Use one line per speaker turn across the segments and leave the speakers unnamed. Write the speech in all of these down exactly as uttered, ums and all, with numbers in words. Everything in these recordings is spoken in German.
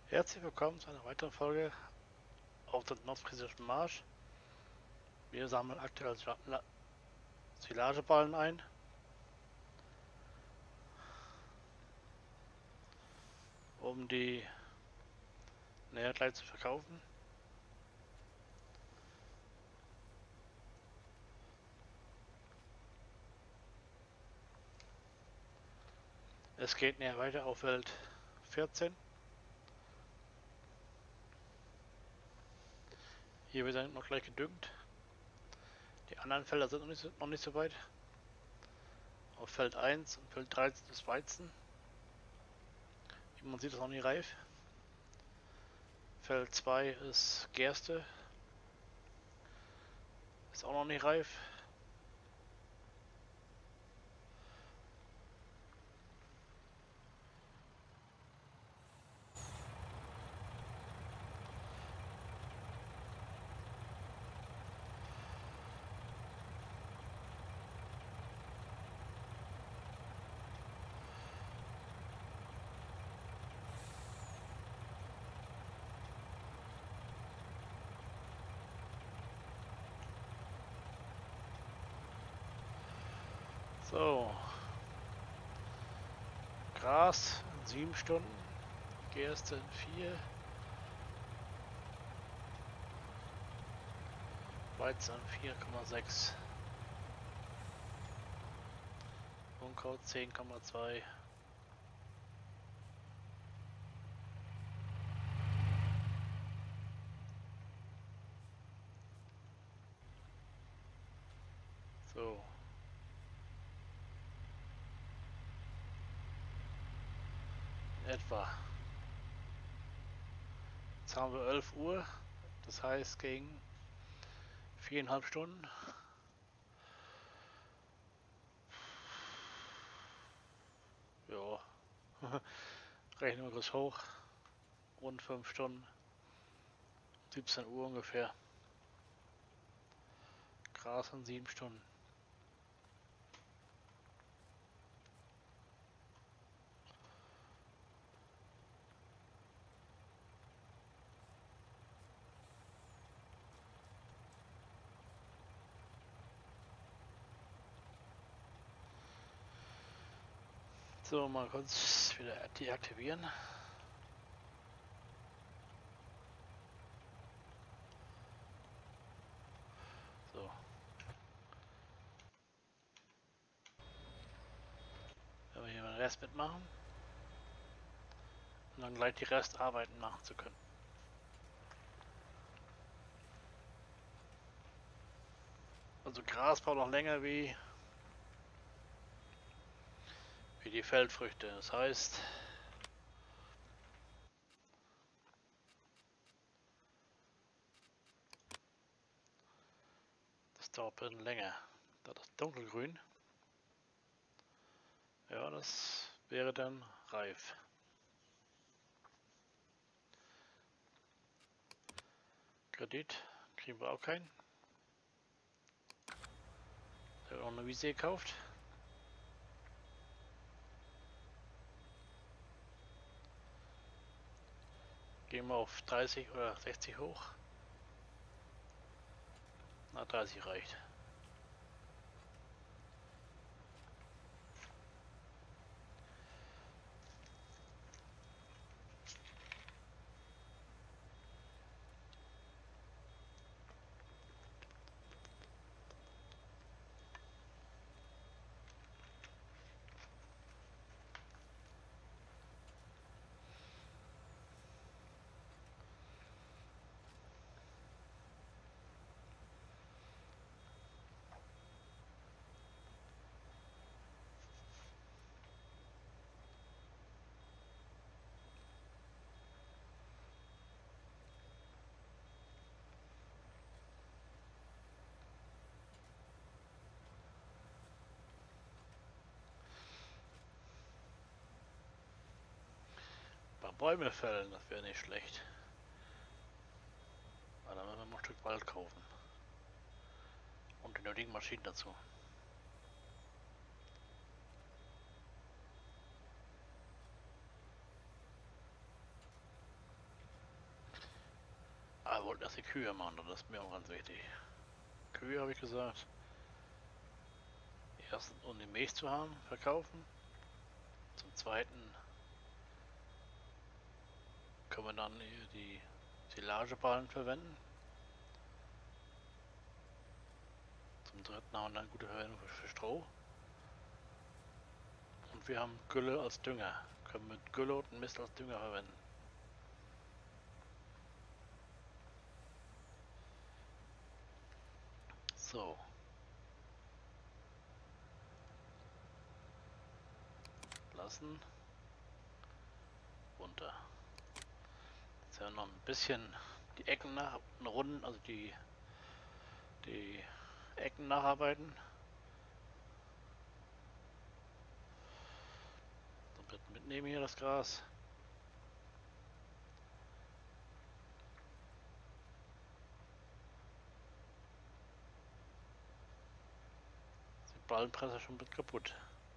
Herzlich willkommen zu einer weiteren Folge auf dem nordfriesischen Marsch. Wir sammeln aktuell Silageballen ein. Um die näher gleich zu verkaufen. Es geht näher weiter auf Feld vierzehn. Hier wird dann noch gleich gedüngt. Die anderen Felder sind noch nicht so, noch nicht so weit. Auf Feld eins und Feld dreizehn ist Weizen. Wie man sieht, ist noch nicht reif. Feld zwei ist Gerste. Ist auch noch nicht reif. So. Gras in sieben Stunden. Gerste in vier. Weizen vier Komma sechs. Unkraut zehn Komma zwei. So. Etwa. Jetzt haben wir elf Uhr. Das heißt gegen viereinhalb Stunden. Ja. Rechnen wir kurz hoch. Rund fünf Stunden. siebzehn Uhr ungefähr. Gras in sieben Stunden. So, mal kurz wieder deaktivieren. So. Wenn wir hier den Rest mitmachen. Und dann gleich die Restarbeiten machen zu können. Also Gras braucht noch länger wie, wie die Feldfrüchte. Das heißt, das dauert ein bisschen länger. Da das dunkelgrün. Ja, das wäre dann reif. Kredit kriegen wir auch keinen. Ich habe auch eine Wiese gekauft. Gehen wir auf dreißig oder sechzig hoch. Na, dreißig reicht. Ein paar Bäume fällen, das wäre nicht schlecht. Aber dann müssen wir noch ein Stück Wald kaufen. Und die nötigen Maschinen dazu. Kühe machen, das ist mir auch ganz wichtig. Kühe habe ich gesagt. Erstens, um die Milch zu haben, verkaufen. Zum zweiten können wir dann hier die Silageballen verwenden. Zum dritten haben wir dann gute Verwendung für, für Stroh. Und wir haben Gülle als Dünger. Können mit Gülle und Mist als Dünger verwenden. So. Lassen. Runter. Jetzt werden wir noch ein bisschen die Ecken nach runden, also die, die Ecken nacharbeiten. Dann mitnehmen hier das Gras. Die Ballenpresse schon mit kaputt.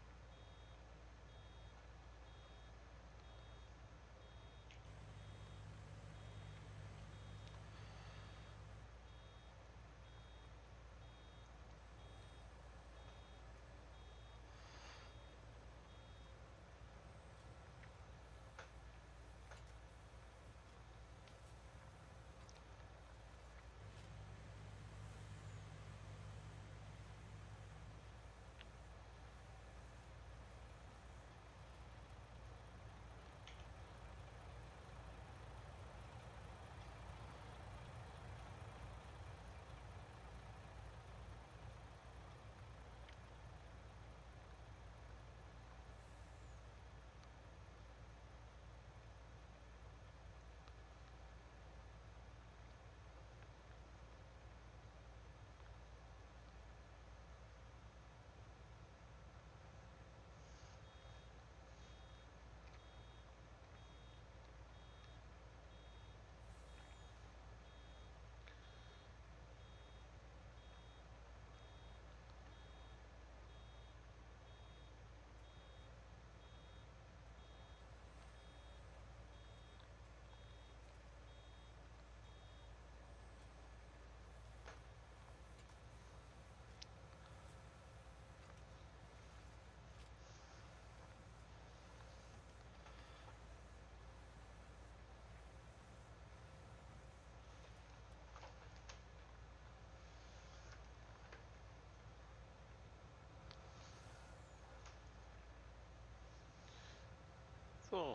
So.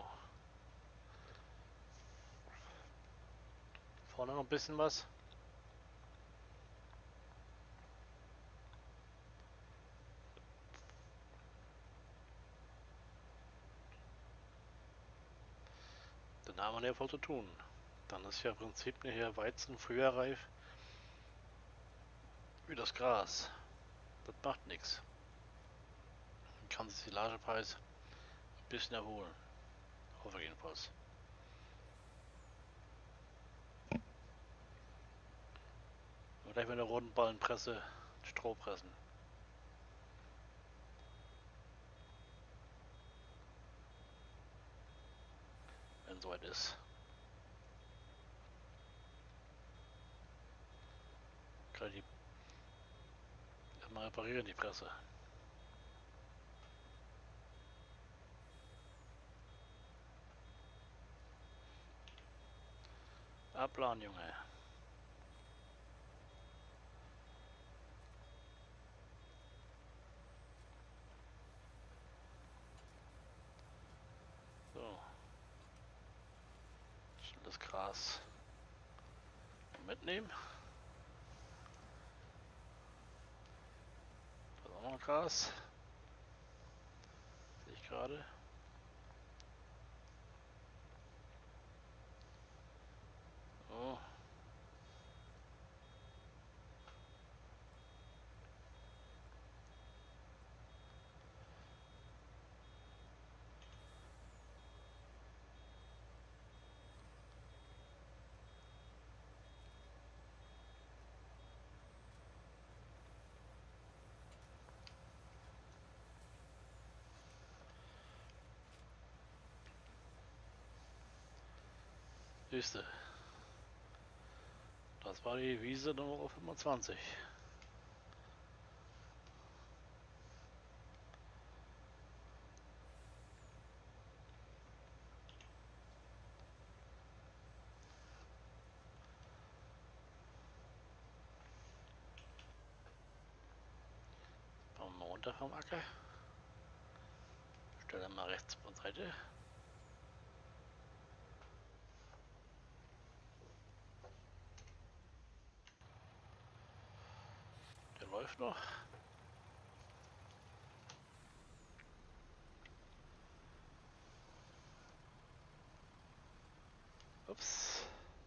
Vorne noch ein bisschen was. Dann haben wir ja voll zu tun. Dann ist ja im Prinzip hier Weizen früher reif wie das Gras. Das macht nichts. Dann kann sich die Silagepreis ein bisschen erholen. Hoffe ich jedenfalls. Und gleich mit einer roten Ballenpresse Stroh pressen. Wenn es soweit ist. Kann ich die erstmal reparieren, die Presse. Abladen, Junge. So. Schnell das Gras mitnehmen. Da ist auch noch Gras. Sehe ich gerade. Oh. Siehste. Das war die Wiese Nummer fünfundzwanzig. Bauen wir mal runter vom Acker. Stelle mal rechts zur Seite. Der läuft noch. Ups.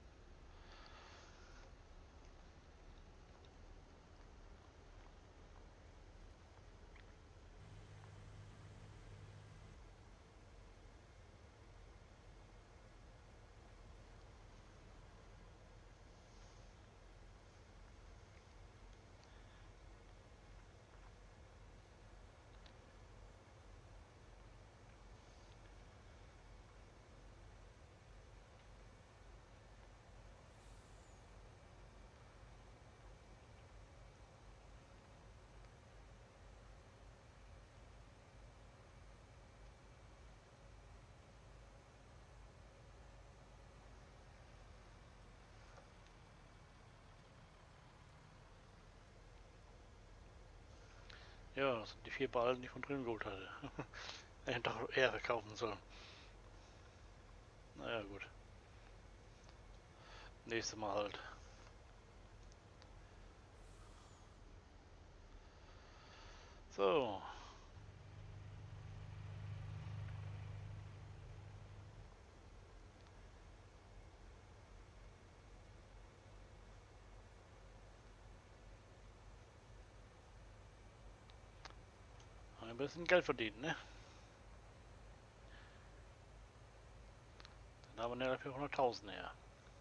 Ja, das sind die vier Ballen, die ich von drüben geholt hatte. Ich hätte doch eher verkaufen sollen. Naja, gut. Nächstes Mal halt. So. Ein bisschen Geld verdienen, ne? Dann haben wir näher für hunderttausend her.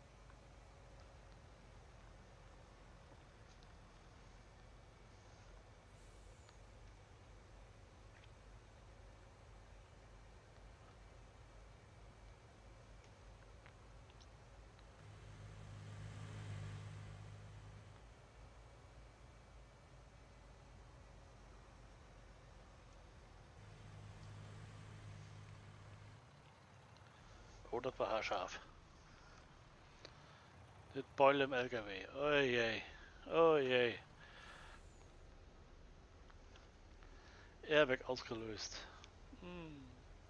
Oh, das war haarscharf. Das Beule im L K W. Oh je. Oh je. Airbag ausgelöst. Hm.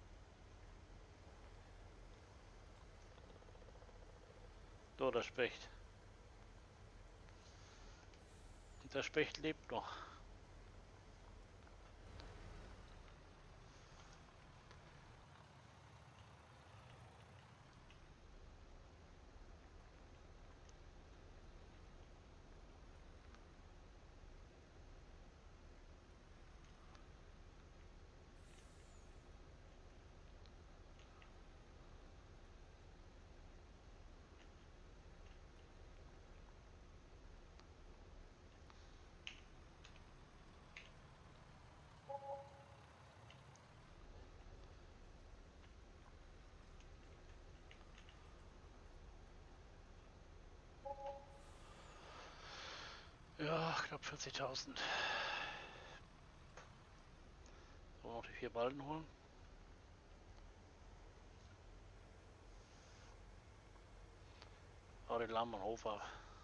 So, der Specht. Und der Specht lebt noch. Ja, knapp vierzigtausend. So, noch die vier Ballen holen. Aber den lahmen wir Hof ab.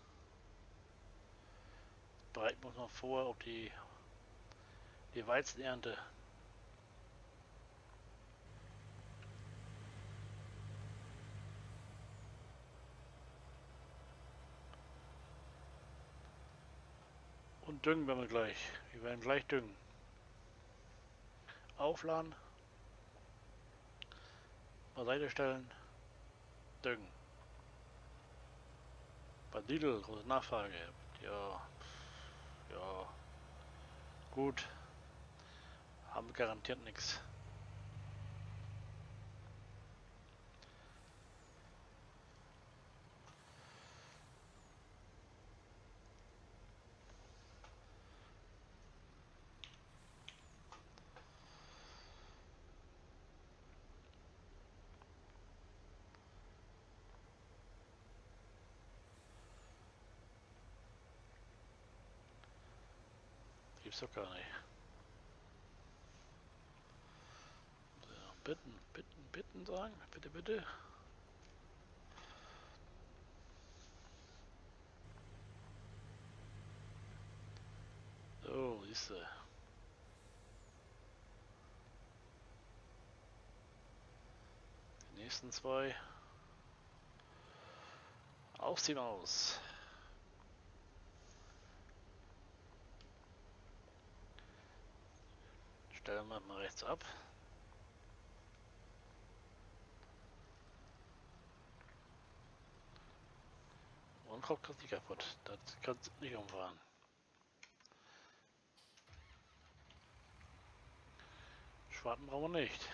Bereiten wir uns noch vor, ob die, die Weizenernte. Und düngen werden wir gleich. Wir werden gleich düngen. Aufladen. Beiseite stellen. Düngen. Bei Lidl, große Nachfrage. Ja. Ja. Gut. Haben wir garantiert nichts. gibt's doch gar nicht. So, bitten, bitten, bitten sagen. Bitte, bitte. So, siehste. Die nächsten zwei. Ausziehen aus. Stellen wir mal rechts ab. Und kommt das nicht kaputt. Das kannst du nicht umfahren. Schwarten brauchen wir nicht.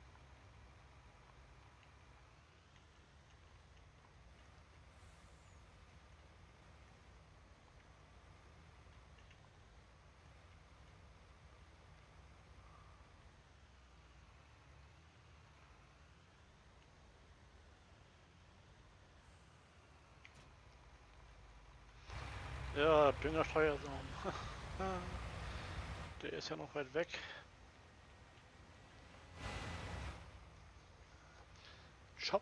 Ja, Düngersteuersaum. Der ist ja noch weit weg. Shop.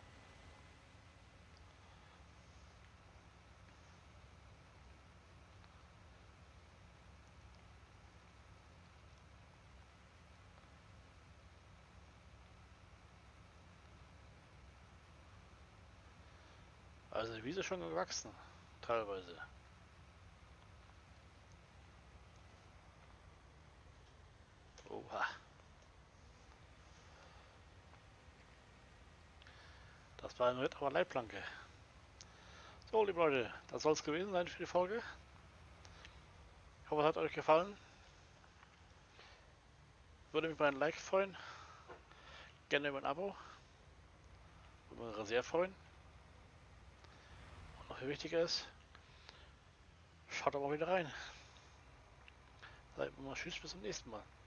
Also die Wiese schon gewachsen. Teilweise. Oha. Das war eine aber Leitplanke. So, liebe Leute, das soll es gewesen sein für die Folge. Ich hoffe, es hat euch gefallen. Würde mich über ein Like freuen. Gerne über ein Abo. Würde mich sehr freuen. Und noch viel wichtiger ist, schaut aber wieder rein. Seid mal tschüss, bis zum nächsten Mal.